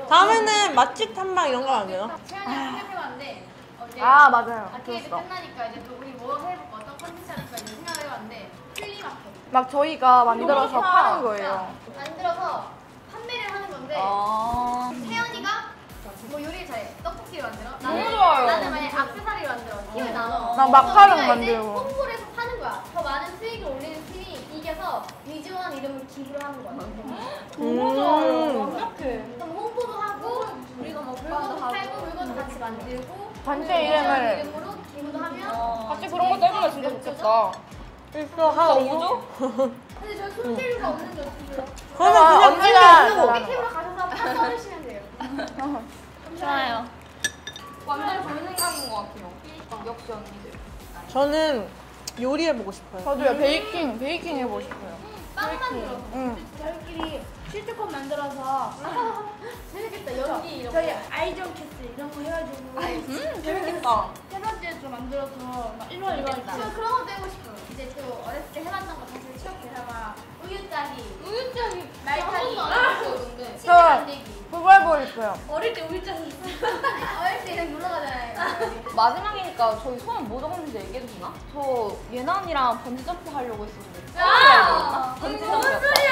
다음에는 맛집 탐방 이런 거 안 되나? 채연이랑 생각해봤는데 어제 맞아요. 아케이드 끝나니까 이제 또 우리 뭐 해볼까 어떤 컨텐츠 할까 이제 생각을 해봤는데 플리마켓 막 저희가 만들어서 파는 거예요. 만들어서 판매를 하는 건데 채연이가 뭐 요리를 잘해. 떡볶이를 만들어. 너무 좋아요. 나는 만약에 액세서리를 만들어. 팀을 나눠. 나 마카롱 우리가 이제 만들고. 홍보를 해서 파는 거야. 더 많은 수익을 올리는 팀이 이겨서 위즈원 이름을 기부를 하는 거야. 너무 좋아요. 완벽해. 그럼 홍보도 하고 우리가 뭐 물건도 팔고 물건도 같이 만들고 단체 이름을 이름으로 기부도 하면 같이 그런 것도 해보면 진짜 좋겠다. 있어, 한 5조? 근데 저희 손재료가 없는데 어떻게 해요? 그러면 그냥 언니가 고기 탭으로 가셔서 한번 써주시면 돼요. 좋아요. 완전 좋은 생각인 것 같아요. 역시 언니들. 저는 요리해보고 싶어요. 저도요. 베이킹 해보고 싶어요. 빵 만들어서 응. 저희끼리 실트콘 만들어서 재밌겠다. 연기 이런 저희 거. 아이전 캐스 이런 거 해가지고 재밌겠다. 세 번째도 만들어서 막 1월 이렇게 저 그런 것도 해보고 싶어요. 이제 또 어렸을 때 해봤던 거 다시 추억해서 우유짜기 말타기 이런 거 있는데 치즈 만들기 그거 해보고 싶어요. 어릴 때 우유짜기 어릴 때 이런 놀러가잖아요. 마지막이니까 저희 소원 뭐 적었는지 얘기해도 되나? 저 예나 언니랑 번지점프 하려고 했었는데. 번지점프.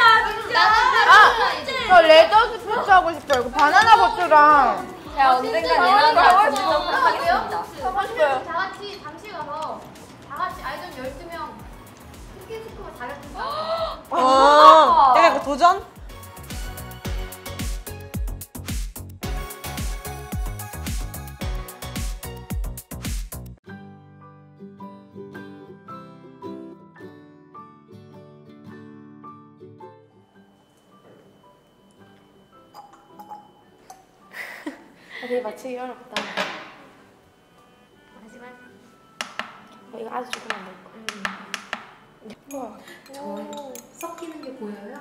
저 레더 스포츠 하고 싶어요. 그 바나나 보트랑. 제가 언젠간 예나가 번지점프 하겠습니다. 하고 싶어요. 다 같이 잠실 가서 다 같이 아이전 12명 스킨스쿠버 자격증 따고 약간 그 도전? 되게 맞추기 어렵다. 하지만 이거 아주 조금만 넣을 거야. 섞이는 게 보여요?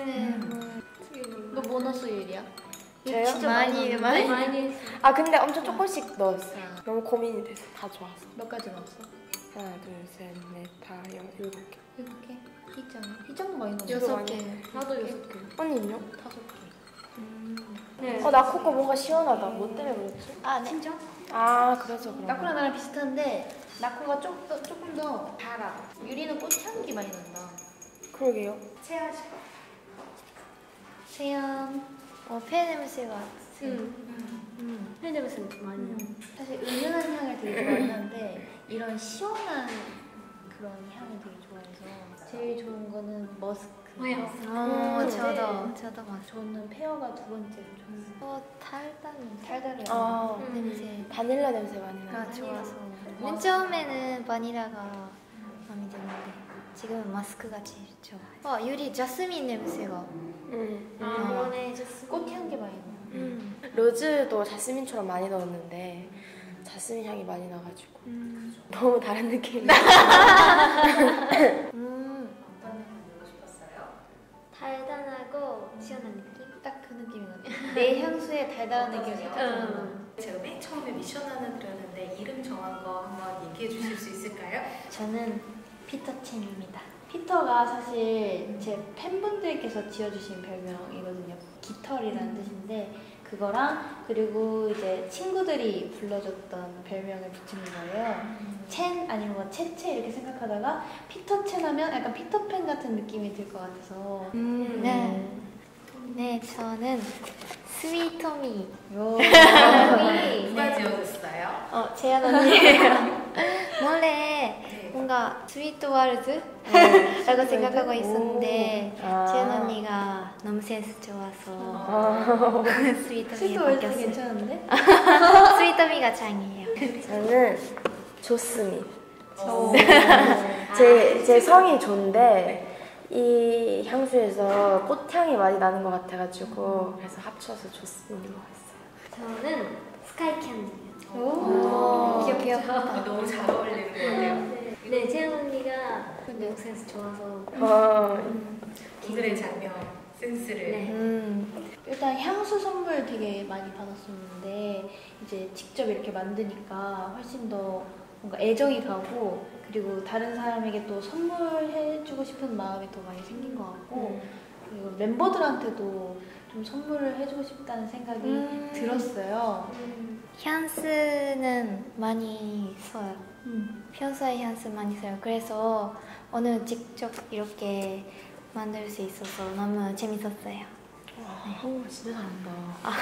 너 뭐 넣었어 유리야? 저요? 진짜 많이 했어. 아 근데 엄청 조금씩 넣었어요. 너무 고민이 돼서 다 좋아서. 몇 가지 넣었어? 하나, 둘, 셋, 넷, 다, 일곱 개. 7개? 있잖아. 이 정도 많이 넣었어. 저도 6개. 나도 6개. 언니는요? 5개. 네. 나 코코 뭔가 시원하다. 뭐 때문에 그렇지? 아, 네. 진짜? 아 그래서 그런 나코랑 나랑 비슷한데 나코가 조금 더 달아. 유리는 꽃향기 많이 난다. 그러게요. 세연. 폐 냄새가. 팬 냄새 많이 나. 사실 은은한 향을 되게 좋아하는데 이런 시원한 그런 향을 되게 좋아해서 제일 좋은 거는 머스크. 저도 맞아. 저는 페어가 두 번째로 좋아요. 달달해요. 냄새. 바닐라 냄새 많이 나. 좋아서. 맨 처음에는 바닐라가 마음에 드는데 지금은 마스크가 제일 좋아요. 유리 자스민 냄새가. 그러네. 꽃향기 많이 나요. 로즈도 자스민처럼 많이 넣었는데 자스민 향이 많이 나가지고 너무 다른 느낌이에요. 달달하고 시원한 느낌? 딱 그 느낌이거든요. 내 향수에 달달한 느낌이 있잖아. 제가 맨 처음에 미션 하나 드렸는데 이름 정한 거 한번 얘기해 주실 수 있을까요? 저는 피터첸입니다. 피터가 사실 제 팬분들께서 지어주신 별명이거든요. 깃털이라는 뜻인데 그거랑 그리고 이제 친구들이 불러줬던 별명을 붙인 거예요. 첸 아니면 뭐 채채 이렇게 생각하다가 피터첸 하면 약간 피터팬 같은 느낌이 들 것 같아서 네, 저는 스위터미. 누가 지어줬어요? 재현 언니예요. 원래 뭔가 스위트 월드? 라고 생각하고 있었는데 재현 언니가 너무 센스 좋아서 스위터미에 바뀌었어요. 괜찮은데? 스위터미가 짱이에요. 저는 조스미. 제 성이 존데 이 향수에서 꽃향이 많이 나는 것 같아가지고 그래서 합쳐서 조스미로 했어요. 저는 스카이 캔디. 귀엽다. 너무 잘 어울리는 것 같아요. 네, 재현 언니가 미국 센스 좋아서 오늘의 장면 센스를 일단 향수 선물 되게 많이 받았었는데 이제 직접 이렇게 만드니까 훨씬 더 뭔가 애정이 가고 그리고 다른 사람에게 또 선물해주고 싶은 마음이 더 많이 생긴 것 같고 그리고 멤버들한테도 좀 선물을 해주고 싶다는 생각이 들었어요. 향수는 많이 써요. 평소에 향수 많이 써요. 그래서 오늘 직접 이렇게 만들 수 있어서 너무 재밌었어요. 오, 진짜 잘한다.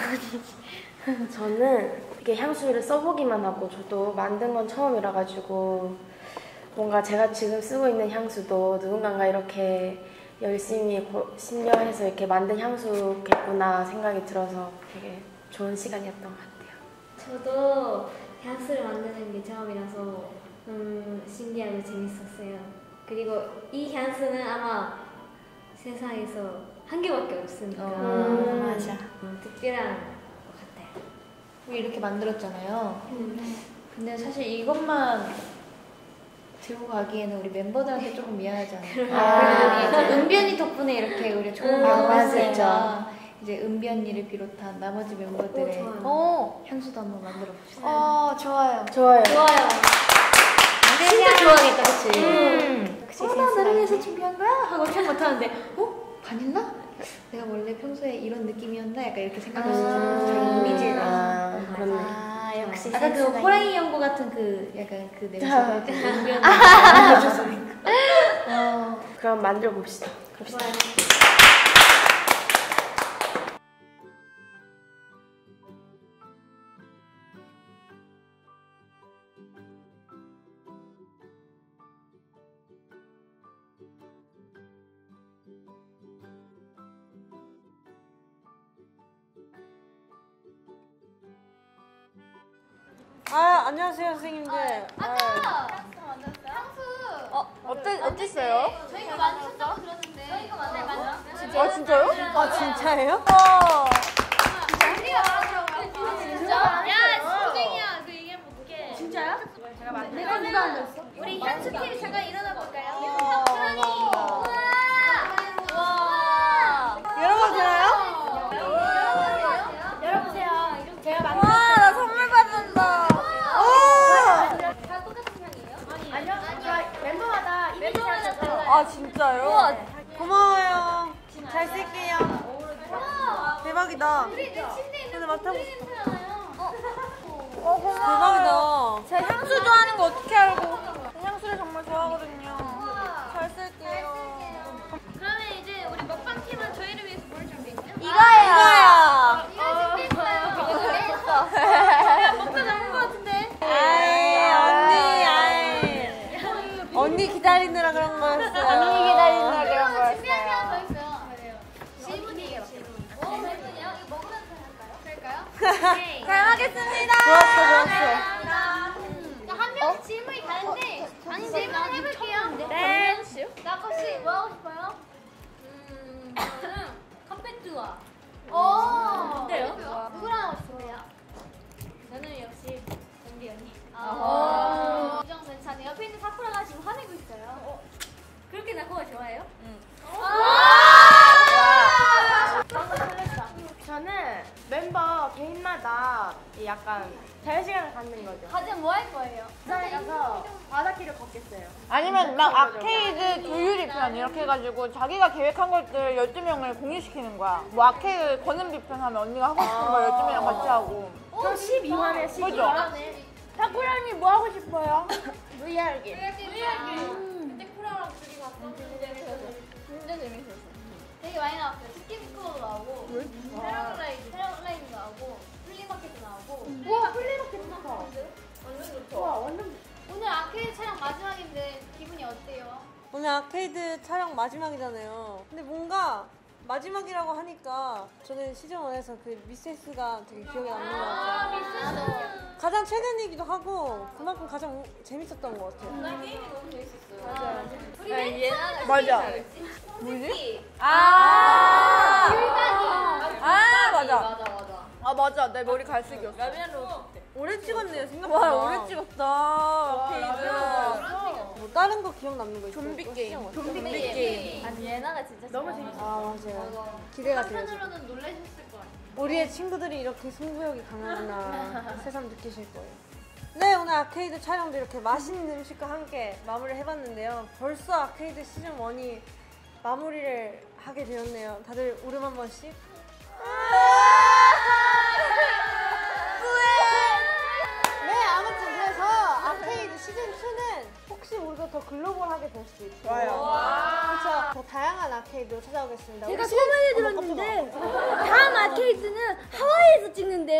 저는 이렇게 향수를 써보기만 하고 저도 만든 건 처음이라 가지고 뭔가 제가 지금 쓰고 있는 향수도 누군가가 이렇게 열심히 심려해서 이렇게 만든 향수겠구나 생각이 들어서 되게 좋은 시간이었던 것 같아요. 저도 향수를 만드는 게 처음이라서 신기하고 재밌었어요. 그리고 이 향수는 아마 세상에서 한 개밖에 없으니까 맞아. 특별한 것 같아요. 우리 이렇게 만들었잖아요. 근데 사실 이것만 들고 가기에는 우리 멤버들한테 조금 미안하지 않아요? 그래도 은변이 덕분에 이렇게 우리 좋은 경험을 했으니까 이제 은변이를 비롯한 나머지 멤버들의 향수도 한번 만들어 봅시다. 좋아요. 좋아요. 진짜 좋아하겠다, 그치? 역시 나 나를 위해서 준비한 거야? 하고 참 못하는데 바닐라? 내가 원래 평소에 이런 느낌이었나? 약간 이렇게 생각할 수 있잖아요. 자기 이미지를. 그렇네. 역시 약간 그 센스가 호랑이 연구 같은 그 약간 그 냄새가 은변이 해줬으니까. 그럼 만들어 봅시다. 안녕하세요 선생님들. 어땠어요? 저희가 만드셨다고 들었는데. 저희가 만들었어요? 아 진짜요? 아 진짜예요? 우리가 말하더라고요. 진짜? 야, 진쟁이야. 그 얘기하면 어떡해. 진짜야? 내가 누가 앉았어? 우리 향수팀 잠깐 일어나 볼까요? 열어봐도 되나요? 열어보세요. 제가 만든. 나 선물 받는다. 다 똑같은 향이에요? 아니요. 멤버마다 달라요. 아 진짜요? 고마워요. 잘 쓸게요. 대박이다. 우리 내 침대에 있는 근데 맡아보고 냄새 나요. 대박이다. 제가 향수 좋아하는 거 어떻게 알고? 향수를 정말 좋아하거든요. 잘 쓸게요. 그러면 이제 우리 먹방 팀은 저희를 위해서 뭘 준비했죠? 이거야. 이거 준비했어요. 내가 먹다 남은 거 같은데. 언니 기다리느라 그런 거였어요. 언니 기다리느라 그런 준비한 게 거였어요. 하나 더 있어요. 질문이에요. 질문이요? 이거 먹으면서 할까요? 잘 하겠습니다. 좋았어. 자, 한 명씩 질문이 다른데 질문 해볼게요. 네. 나거 씨, 뭐 하고 싶어요? 저는 카페 투어. 오, 어때요? 누구랑 하고 싶으세요? 저는 역시 정비 언니. 유정 괜찮네. 옆에 있는 사쿠라가 지금 화내고 있어요. 그렇게 나 그거 좋아해요? 응. 저는 멤버 개인마다 약간 자유시간을 갖는 거죠. 가장 뭐 할 거예요? 부산에 가서 바닷길을 걷겠어요. 아니면 막 아케이드 조율이 편 이렇게 해가지고 자기가 계획한 것들 12명을 공유시키는 거야. 뭐 아케이드 거는비 편 하면 언니가 하고 싶은 거 12명 같이 하고. 그럼 12화네, 12화. 그죠? 사쿠라님 뭐 하고 싶어요? VR기. 그때 쿠라랑 둘이 갔어. 진짜 재밌었어. 되게 많이 나왔어요. 스킨스쿠버도 나오고, 패러글라이드 나오고, 플리마켓도 나오고. 우와, 플리마켓 좋다. 완전 좋죠. 와, 완전. 오늘 아케이드 촬영 마지막인데 기분이 어때요? 오늘 아케이드 촬영 마지막이잖아요. 근데 뭔가 마지막이라고 하니까 저는 시즌 1에서 그 미세스가 되게 기억에 남는 것 같아요. 미스도. 가장 최근이기도 하고 그만큼 가장 재밌었던 것 같아요. 나 게임이 너무 재밌었어요. 우리 맨 처음에 맞아. 뭐지? 맞아. 내 머리 갈색이었어. 오래 찍었네요 생각보다. 와, 오래 찍었다. 아케이드. 뭐 다른 거 기억 남는 거 있어요? 좀비 게임. 좀비 게임. 아니 예나가 진짜 너무 재밌어. 아 맞아요. 기대가 돼요. 지금. 한편으로는 놀라셨을 것 같아요. 우리의 친구들이 이렇게 승부욕이 강하구나 새삼 느끼실 거예요. 네, 오늘 아케이드 촬영도 이렇게 맛있는 음식과 함께 마무리를 해봤는데요. 벌써 아케이드 시즌 1이 마무리를 하게 되었네요. 다들 울음 한 번씩. 시즌2는 혹시 우리가 더 글로벌하게 될 수도 있어요. 좋아요. 그렇죠. 더 다양한 아케이드로 찾아오겠습니다. 제가 우리 소문을 들었는데 다음 아케이드는 하와이에서 찍는데요.